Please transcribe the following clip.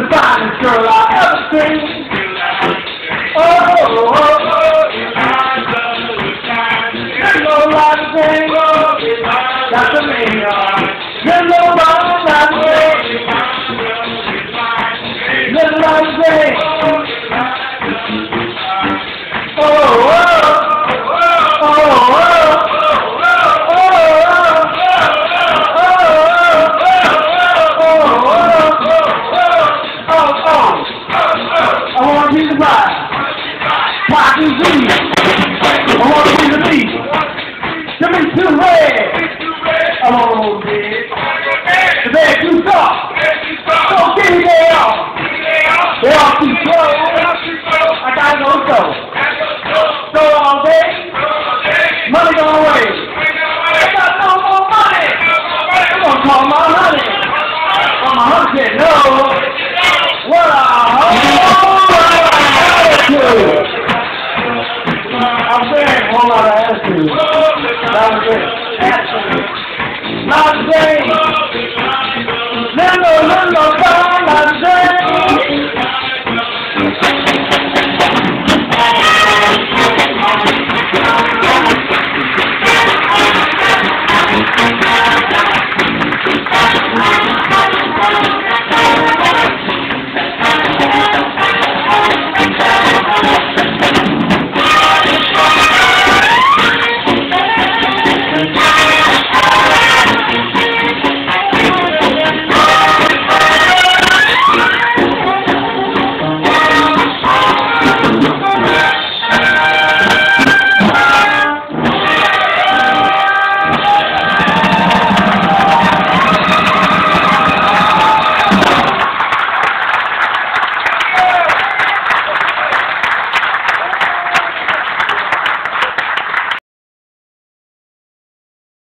the finest girl I ever seen. Oh, oh, oh. There's no like a thing, that's a man. There's no like a thing. There's no like a thing. Oh, oh, oh, oh. I want to be the bride. Pocket Z. I want to be the beat. Give me too red. I want to be the bed too soft. So give me day off. They all too slow. I gotta go so all day. Money gone away. I got no more money. I'm gonna call my honey. But my honey said no. What a I'm saying a whole lot of attitude. Not a thing. Not a thing.